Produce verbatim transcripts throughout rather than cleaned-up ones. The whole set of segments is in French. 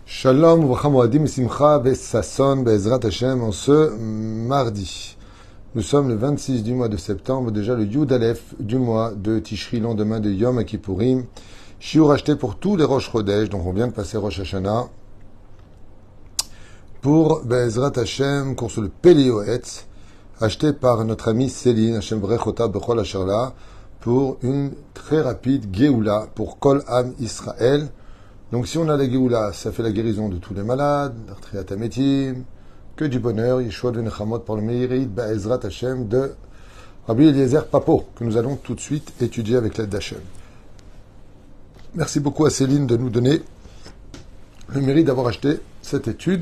Shalom, Uvracha Moadim, Simcha, Bessasson, Be'ezrat Hashem, en ce mardi. Nous sommes le vingt-six du mois de septembre, déjà le Yud Aleph du mois de Tishri, lendemain de Yom Kippourim. Shiur acheté pour tous les Rosh Chodesh, donc on vient de passer Rosh Hashanah. Pour Be'ezrat Hashem, cours sur le Pelioetz, acheté par notre amie Céline, Hashem Vrechota Bechol Asherla, pour une très rapide Geoula pour Kol Am Israël. Donc si on a la Géoula, ça fait la guérison de tous les malades, l'Artriat Ametim, que du bonheur, Yeshua de Nechamot pour le Meïrid, Ba'ezrat Hashem de Rabbi Eliezer Papo, que nous allons tout de suite étudier avec l'aide d'Hashem. Merci beaucoup à Céline de nous donner le mérite d'avoir acheté cette étude.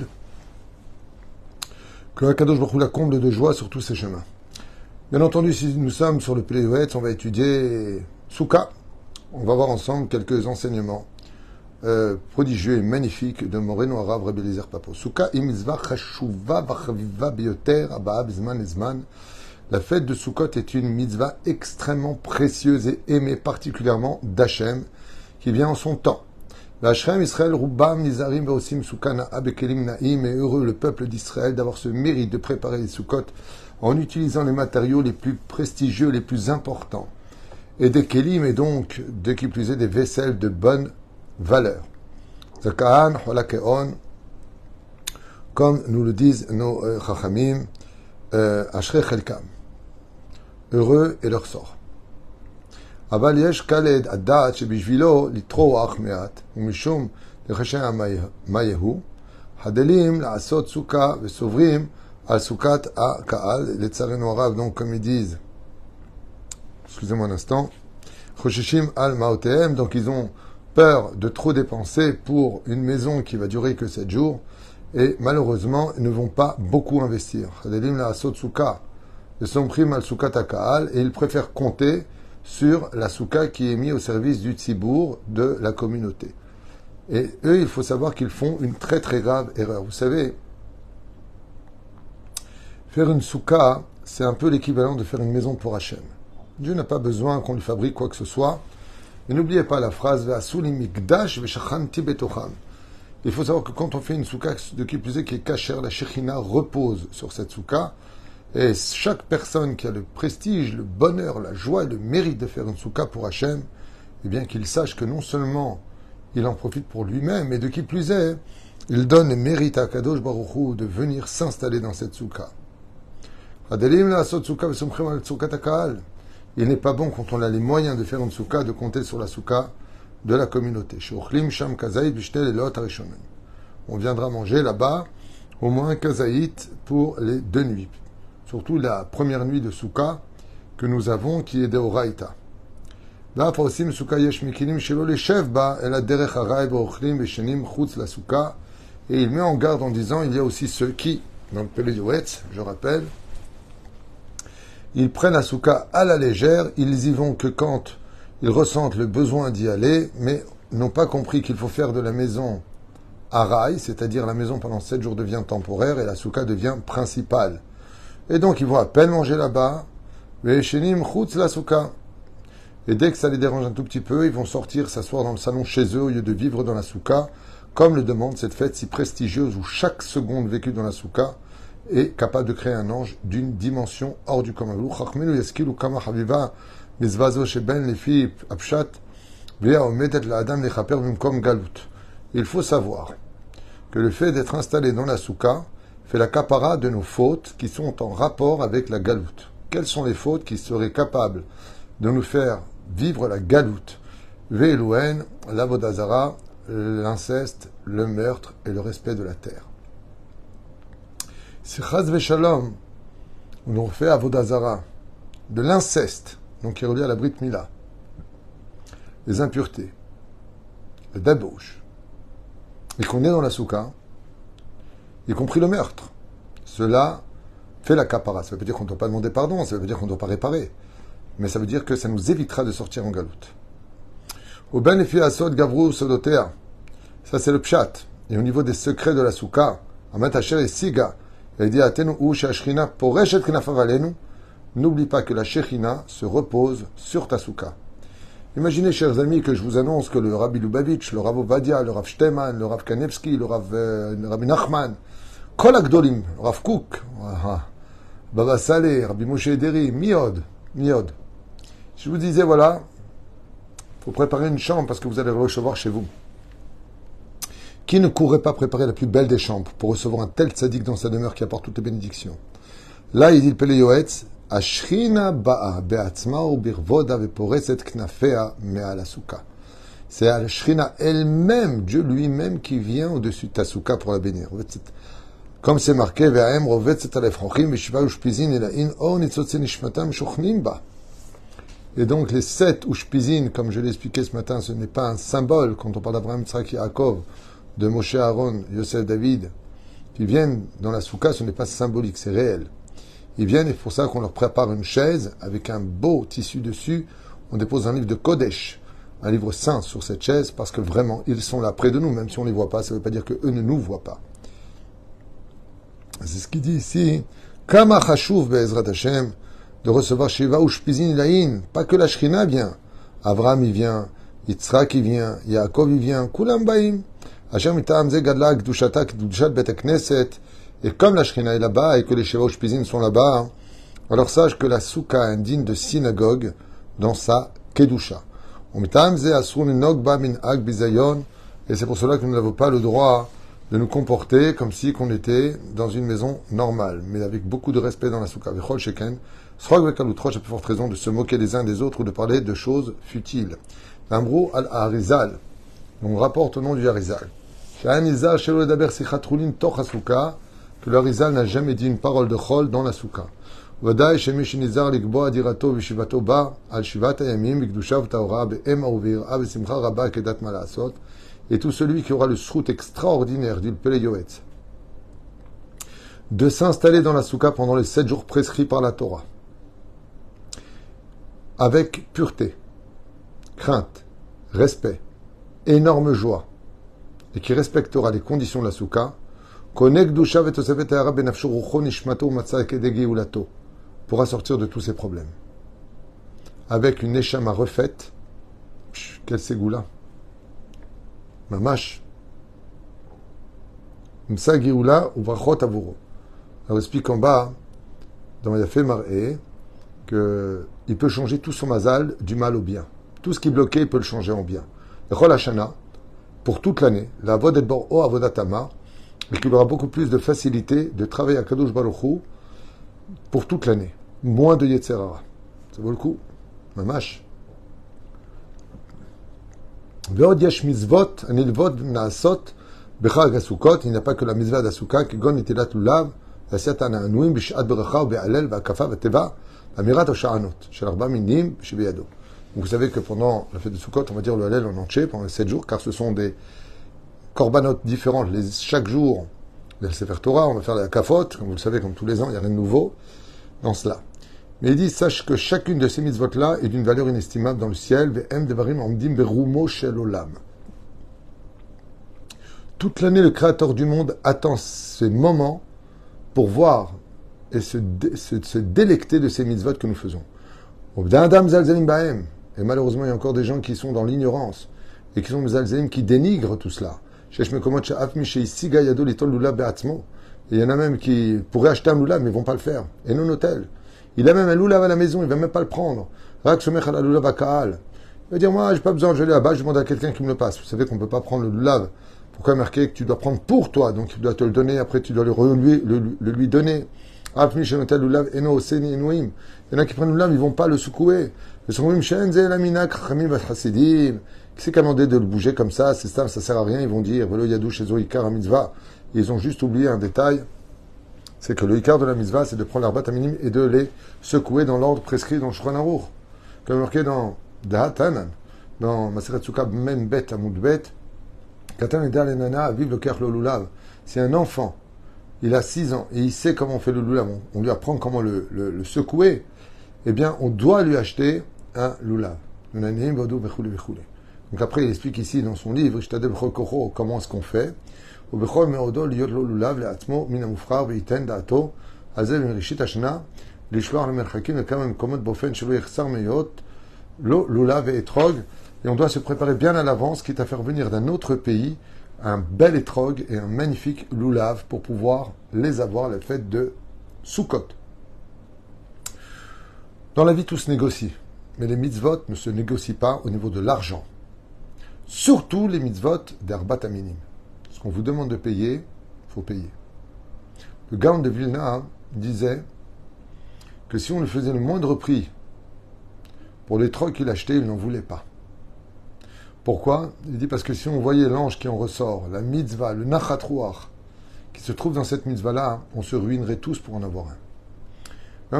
Que Akadosh Baruch Hu la comble de joie sur tous ses chemins. Bien entendu, si nous sommes sur le Pléouet, on va étudier Souka. On va voir ensemble quelques enseignements Euh, prodigieux et magnifique de Moreno Arav Rabbi Eliezer Papo. Souka imitzvah chashuva v'chaviva biyoter abaa b'zman ezman. La fête de Sukkot est une mitzvah extrêmement précieuse et aimée particulièrement d'Hachem, qui vient en son temps. V'Hashem Israël rubam nizarim ve'osim souka na'a bekelim na'im, et heureux le peuple d'Israël d'avoir ce mérite de préparer les Sukkot en utilisant les matériaux les plus prestigieux, les plus importants. Et des kelim, et donc, de qui plus est, des vaisselles de bonne valeur. Zakaan, Holakeon, comme nous le disent nos euh, Chachamim, Ashrei Chelkam. Heureux est leur sort. Aval yesh kaled adat shebishvilo litroach meat, umishum lechashem mayehu, hadelim la'asot souka vesovrim al soukat ha'kaal, les tsareno arav, donc comme ils disent, excusez-moi un instant, choshishim al maotehem, donc ils ont peur de trop dépenser pour une maison qui va durer que sept jours, et malheureusement, ils ne vont pas beaucoup investir. Et ils préfèrent compter sur la souka qui est mise au service du tzibour, de la communauté. Et eux, il faut savoir qu'ils font une très très grave erreur. Vous savez, faire une souka, c'est un peu l'équivalent de faire une maison pour Hachem. Dieu n'a pas besoin qu'on lui fabrique quoi que ce soit. Mais n'oubliez pas la phrase « Il faut savoir que quand on fait une souka, de qui plus est qui est cachère, la Shekhinah repose sur cette souka. Et chaque personne qui a le prestige, le bonheur, la joie et le mérite de faire une souka pour Hachem, eh bien qu'il sache que non seulement il en profite pour lui-même, mais de qui plus est, il donne le mérite à Kadosh Baruch Hu de venir s'installer dans cette souka. Il n'est pas bon, quand on a les moyens de faire une souka, de compter sur la souka de la communauté. On viendra manger là-bas au moins kazaït pour les deux nuits. Surtout la première nuit de souka que nous avons, qui est de Oraïta. Là, aussi, et il met en garde en disant, il y a aussi ceux qui, dans le Pelioetz, je rappelle, ils prennent la souka à la légère, ils y vont que quand ils ressentent le besoin d'y aller, mais n'ont pas compris qu'il faut faire de la maison araï, c'est-à-dire la maison pendant sept jours devient temporaire et la souka devient principale. Et donc ils vont à peine manger là-bas, mais shenim chutz la souka. Et dès que ça les dérange un tout petit peu, ils vont sortir, s'asseoir dans le salon chez eux au lieu de vivre dans la souka, comme le demande cette fête si prestigieuse où chaque seconde vécue dans la souka est capable de créer un ange d'une dimension hors du commun. Il faut savoir que le fait d'être installé dans la souka fait la kapara de nos fautes qui sont en rapport avec la galoute. Quelles sont les fautes qui seraient capables de nous faire vivre la galoute? Ve'elouen, l'avodazara, l'inceste, le meurtre et le respect de la terre. Si Chaz Veshalom, on fait Avodazara, de l'inceste, donc qui est relié à la Brit Mila, les impuretés, le débauche, et qu'on est dans la souka, y compris le meurtre, cela fait la kapara. Ça veut dire qu'on ne doit pas demander pardon, ça veut dire qu'on ne doit pas réparer, mais ça veut dire que ça nous évitera de sortir en galoute. Au ben efi asod gavrou sodotea, ça c'est le pshat. Et au niveau des secrets de la souka, amat asher et siga, n'oublie pas que la Shekhinah se repose sur ta souka. Imaginez, chers amis, que je vous annonce que le Rabbi Lubavitch, le Rav Ovadia, le Rav Shteman, le Rav Kanevski, le Rav euh, le Rabbi Nachman, Kol Agdolim, le Rav Kook, Baba Saleh, Rabbi Moshe Ederi, Miod, Miod. Je vous disais, voilà, il faut préparer une chambre parce que vous allez le recevoir chez vous. Qui ne courrait pas préparer la plus belle des chambres pour recevoir un tel tzaddik dans sa demeure qui apporte toutes les bénédictions? Là, il dit le Pele Yoetz, Ashrina ba'a be'atzma ou birvoda veporeset knafea me'al asuka. C'est Ashrina elle-même, Dieu lui-même, qui vient au-dessus de ta souka pour la bénir. Comme c'est marqué, ve'aem rovetzet alefrochim ve'shiva ushpizin ela'in or nitzotze nishmatam shochnim ba. Et donc, les sept ushpizin, comme je l'ai expliqué ce matin, ce n'est pas un symbole quand on parle d'Abraham, Tzrak, Yaakov, de Moshe, Aaron, Yosef, David, qui viennent dans la souka, ce n'est pas symbolique, c'est réel. Ils viennent et c'est pour ça qu'on leur prépare une chaise avec un beau tissu dessus. On dépose un livre de Kodesh, un livre saint sur cette chaise, parce que vraiment, ils sont là près de nous, même si on ne les voit pas. Ça ne veut pas dire qu'eux ne nous voient pas. C'est ce qu'il dit ici. Kama chashuv be'ezrat Hashem, de recevoir Shiva ou Shpizin Laïn. Pas que la Shrina vient. Avraham y vient, Yitzhak y vient, Yaakov y vient, Kulam Baïm. Hashem itam ze gadla kdushata kdushat bet knesset. Et comme la Shrina est là-bas et que les Shiva ou Shpizin sont là-bas, alors sache que la souka est indigne de synagogue dans sa kedusha. Et c'est pour cela que nous n'avons pas le droit de nous comporter comme si qu'on était dans une maison normale, mais avec beaucoup de respect dans la souka. Vechol sheken, srog vekalutrosh a plus forte raison de se moquer les uns des autres ou de parler de choses futiles. L'ambrou al-Harizal, on rapporte au nom du Harizal. Sha'anizal shelo ledaber sichat chulin toch ha-souka, que le Harizal n'a jamais dit une parole de chol dans la souka. Vadaï shemi shinizar likboa dirato vishivato ba al shivat ayamim bikdushav taora be'em auvira besimcha rabba kedat malasot. Et tout celui qui aura le srout extraordinaire du Pele Yoetz de s'installer dans la souka pendant les sept jours prescrits par la Torah, avec pureté, crainte, respect, énorme joie, et qui respectera les conditions de la souka, pourra sortir de tous ses problèmes. Avec une neshama refaite, psh, quel ségoula! Mamash. Msa Géoula ou Vrachot Avuro. Alors, explique en bas, dans Yafé Mar'é, qu'il peut changer tout son mazal du mal au bien. Tout ce qui est bloqué, il peut le changer en bien. Rol Hashana, pour toute l'année, la Avodat Bor'o Avodatama, et qu'il aura beaucoup plus de facilité de travailler à Kadosh Baruch Hu pour toute l'année. Moins de Yetzerara. Ça vaut le coup. Mamash. Ve'od yesh mizvot, anilvot na'asot, bechag asukot, il n'y a pas que la mizvah d'asuka, kegon itilat lulav, v'asiat ana'anuim, b'shat beracha, v'be'alel, v'akafa, v'teva, v'amirat o'sha'anot, shel arba minim, b'shebeyado. Donc vous savez que pendant la fête de Sukkot, on va dire le halel en entier pendant les sept jours, car ce sont des korbanot différentes. Les, chaque jour, le Sefer Torah, on va faire la kafot, comme vous le savez, comme tous les ans, il n'y a rien de nouveau dans cela. Mais il dit, sache que chacune de ces mitzvot-là est d'une valeur inestimable dans le ciel. Ve'em devarim amdim berumo shel olam. Toute l'année, le Créateur du monde attend ces moments pour voir et se, dé, se, se délecter de ces mitzvot que nous faisons. Et malheureusement, il y a encore des gens qui sont dans l'ignorance et qui sont des alzélim qui dénigrent tout cela. Et il y en a même qui pourraient acheter un loulav, mais ils ne vont pas le faire. Et non hôtel. Il a même un loulav à la maison, il ne va même pas le prendre. Il va dire, moi, j'ai pas besoin, je vais là-bas, je demande à quelqu'un qui me le passe. Vous savez qu'on ne peut pas prendre le loulav. Pourquoi marquer que tu dois prendre pour toi? Donc il doit te le donner, après tu dois le, lui, le, le lui donner. Il y en a qui prennent le loulav, ils ne vont pas le secouer. Qui c'est qui a demandé de le bouger comme ça? C'est ça, ça sert à rien. Ils vont dire, ils ont juste oublié un détail. C'est que le ikar de la mitzvah, c'est de prendre l'arbat minim et de les secouer dans l'ordre prescrit dans Shulchan Aruch. Comme marqué dans Dahatanan, dans Maseret Sukkah Men Bet Amud Bet, Katan et Dal Enana vivent le kach le lulav. C'est un enfant, il a six ans et il sait comment on fait le lulav. On lui apprend comment le, le, le secouer. Eh bien, on doit lui acheter un lulav. Donc après, il explique ici dans son livre, comment est-ce qu'on fait. ובכל מאודו להיות לו לולב לעצמו מן המובחר וייתן דעתו על זה בראשית השנה לשלוח למרחקים לכמה מקומות באופן שלא יחסר מהיות l'eau, lulav et etrog, et on doit se préparer bien à l'avance, quitte à faire venir d'un autre pays un bel etrog et un magnifique lulav pour pouvoir les avoir à la fête de Sukkot. Dans la vie, tout se négocie, mais les mitzvot ne se négocient pas au niveau de l'argent. Surtout les mitzvot d'Arbat Aminim. Ce qu'on vous demande de payer, il faut payer. Le Gaon de Vilna disait que si on lui faisait le moindre prix pour les trocs qu'il achetait, il n'en voulait pas. Pourquoi? Il dit parce que si on voyait l'ange qui en ressort, la mitzvah, le nachatrouach, qui se trouve dans cette mitzvah-là, on se ruinerait tous pour en avoir un.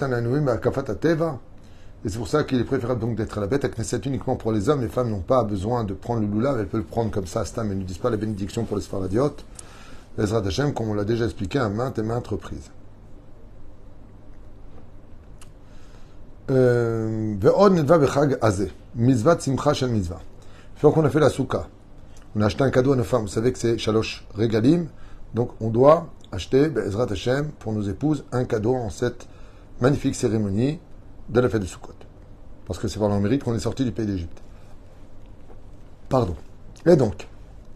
Et c'est pour ça qu'il est préférable donc d'être à la bête à Knesset uniquement pour les hommes. Les femmes n'ont pas besoin de prendre le lulav, elles peuvent le prendre comme ça, stam, elles ne disent pas la bénédiction pour les sfaradiotes. Ezrat Hashem, comme on l'a déjà expliqué à maintes et maintes reprises. Ve'od nedva bechag azeh, mitzvah simcha shel mitzvah. Une fois qu'on a fait la souka, on a acheté un cadeau à nos femmes. Vous savez que c'est shalosh regalim, donc on doit acheter, Ezrat Hashem, pour nos épouses, un cadeau en cette magnifique cérémonie de la fête de Sukkot. Parce que c'est par leur mérite qu'on est sorti du pays d'Égypte. Pardon. Et donc,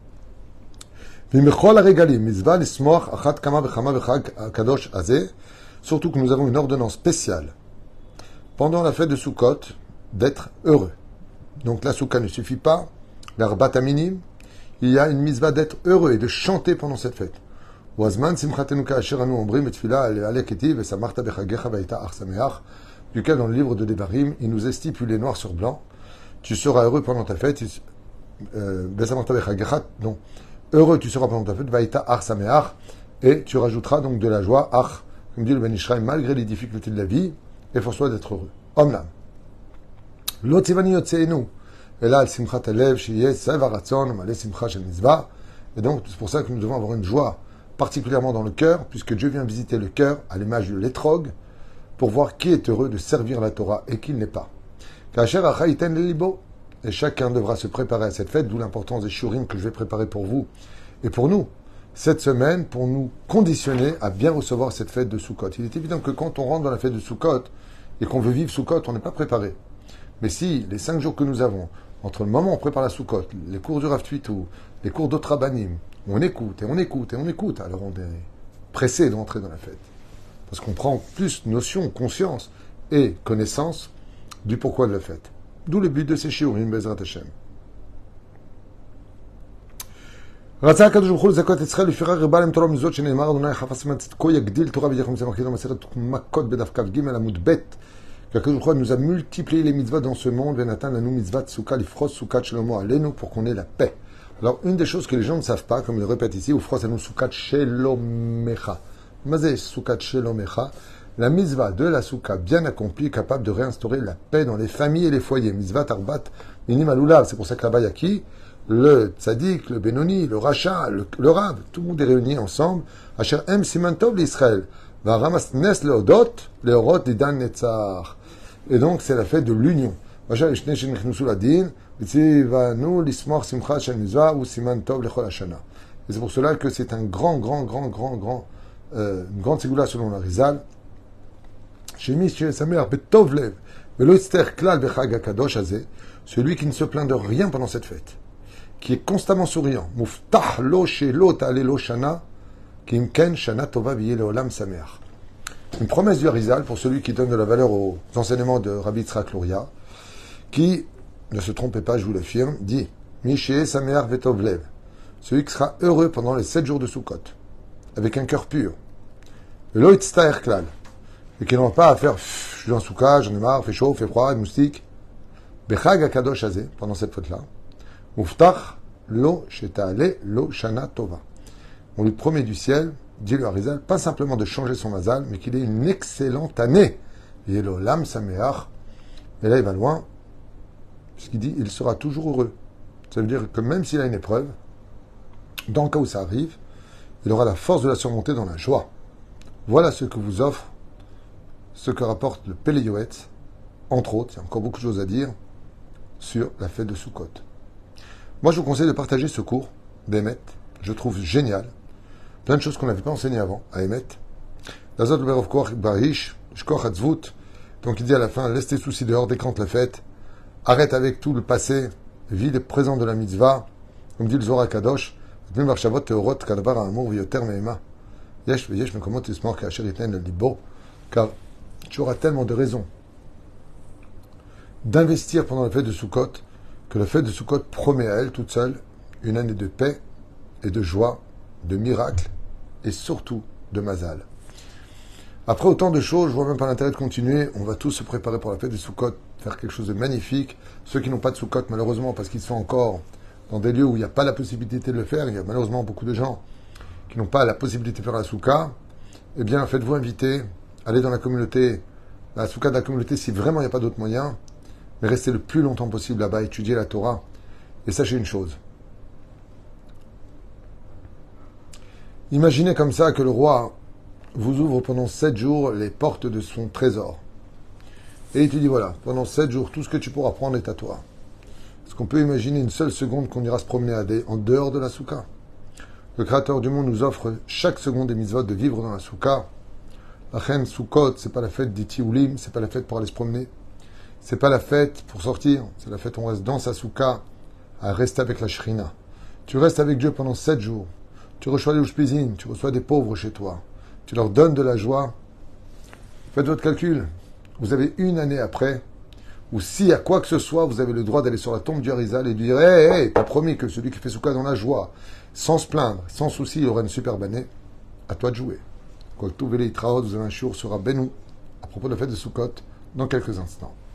surtout que nous avons une ordonnance spéciale pendant la fête de Sukkot d'être heureux. Donc la Soukha ne suffit pas, l'Arbat Aminim, il y a une mitzvah d'être heureux et de chanter pendant cette fête. Duquel dans le livre de Devarim, il nous est stipulé noir sur blanc, tu seras heureux pendant ta fête, euh, donc heureux tu seras pendant ta fête, Vaïta Ar Sameach, et tu rajouteras donc de la joie, Ar, comme dit le Ben Ishraï, malgré les difficultés de la vie, efforce-toi d'être heureux. Omlam. L'otivani yotseinu, et là, simchat alev, shiyeh, sevaratzon, malé simcha shel mitzvah, et donc c'est pour ça que nous devons avoir une joie particulièrement dans le cœur, puisque Dieu vient visiter le cœur à l'image de l'étrog, pour voir qui est heureux de servir la Torah et qui ne l'est pas. Et chacun devra se préparer à cette fête, d'où l'importance des shurim que je vais préparer pour vous et pour nous, cette semaine, pour nous conditionner à bien recevoir cette fête de Sukkot. Il est évident que quand on rentre dans la fête de Sukkot et qu'on veut vivre Sukkot, on n'est pas préparé. Mais si, les cinq jours que nous avons, entre le moment où on prépare la Sukkot, les cours du Rav Tvitou, les cours d'autres Rabbanim, on écoute et on écoute et on écoute, alors on est pressé d'entrer dans la fête. Parce qu'on prend plus notion, conscience et connaissance du pourquoi de la fête. D'où le but de ces shiurim, Bezrat Hashem. רצה הקדוש ברוך הוא לזכות את ישראל, לפיכך הרבה להם תורה ומזוות שנאמר אדוני חפש צדקו יגדיל תורה וידיחם זה מחילה מסכת מכות בדף כ"ג עמוד ב' qu'Akadosh Baruch Hu nous a multiplié les mitzvahs dans ce monde, venatan la nous mitzvah tsouka lifros soukat shelomo alenu, pour qu'on ait la paix. Alors une des choses que les gens ne savent pas, comme il le répète ici, ou fros anu soukat shelomecha. Mazé soukat shelomecha, la mitzvah de la souka bien accomplie, capable de réinstaurer la paix dans les familles et les foyers. Mitzvah tarbat minim alulav, c'est pour ça que là-bas il y a qui? Le tzaddik, le benoni, le rachat, le, le rab, tout le monde est réuni ensemble. Asher em siman tov l'Israël. Va ramas nes leodot, leorot didan netzar. Et donc, c'est la fête de l'union. Et c'est pour cela que c'est un grand, grand, grand, grand, grand, euh, une grande ségoula selon la Rizal. Celui qui ne se plaint de rien pendant cette fête, qui est constamment souriant, une promesse du Harizal pour celui qui donne de la valeur aux enseignements de Rabbi Yitzhak Luria, qui, ne se trompez pas, je vous l'affirme, dit Mishe Sameach Vetovlev, celui qui sera heureux pendant les sept jours de Sukkot, avec un cœur pur. Lo Yitztaer Klal, et qui n'aura pas à faire je suis en Sukkot, j'en ai marre, fait chaud, fait froid, moustique. Bechag HaKadosh Hazeh, pendant cette fête-là, Muftach Lo Shetale Lo Shana Tova. On lui promet du ciel, dit le Harizal, pas simplement de changer son mazal, mais qu'il ait une excellente année. Et l'Olam Sameach. Et là, il va loin, puisqu'il dit, il sera toujours heureux. Ça veut dire que même s'il a une épreuve, dans le cas où ça arrive, il aura la force de la surmonter dans la joie. Voilà ce que vous offre, ce que rapporte le Pele Yoetz, entre autres, il y a encore beaucoup de choses à dire, sur la fête de Sukkot. Moi, je vous conseille de partager ce cours, d'Emet, je trouve génial. Plein de choses qu'on n'avait pas enseignées avant, à Emet. Donc il dit à la fin, laisse tes soucis dehors, décante la fête. arrête avec tout le passé, vis le présent de la mitzvah, comme dit le Zohar Kadosh, car tu auras tellement de raisons d'investir pendant la fête de Sukkot que la fête de Sukkot promet à elle toute seule une année de paix et de joie, de miracles et surtout de mazal. Après autant de choses, je vois même pas l'intérêt de continuer. On va tous se préparer pour la fête de Sukkot, faire quelque chose de magnifique. Ceux qui n'ont pas de Sukkot, malheureusement, parce qu'ils sont encore dans des lieux où il n'y a pas la possibilité de le faire, il y a malheureusement beaucoup de gens qui n'ont pas la possibilité de faire la Soukha, eh bien, faites-vous inviter, allez dans la communauté, la Soukha de la communauté, si vraiment il n'y a pas d'autre moyen, mais restez le plus longtemps possible là-bas, étudiez la Torah. Et sachez une chose. Imaginez comme ça que le roi vous ouvre pendant sept jours les portes de son trésor. Et il te dit, voilà, pendant sept jours, tout ce que tu pourras prendre est à toi. Est-ce qu'on peut imaginer une seule seconde qu'on ira se promener à des, en dehors de la Soukha? Le Créateur du monde nous offre chaque seconde des mitzvot de vivre dans la Soukha. La reine Sukkot, c'est pas la fête des Tioulim, c'est pas la fête pour aller se promener. C'est pas la fête pour sortir, c'est la fête où on reste dans sa Soukha, à rester avec la Shrina. Tu restes avec Dieu pendant sept jours. Tu reçois les Ushpizin, tu reçois des pauvres chez toi. Tu leur donnes de la joie. Faites votre calcul. Vous avez une année après, ou si à quoi que ce soit, vous avez le droit d'aller sur la tombe du Harizal et de dire, hé, hey, hey, t'as promis que celui qui fait Soukha dans la joie, sans se plaindre, sans souci, il aura une superbe année. À toi de jouer. Quoi que tout vélé, vous avez un shiur sur Benou, à propos de la fête de Sukkot, dans quelques instants.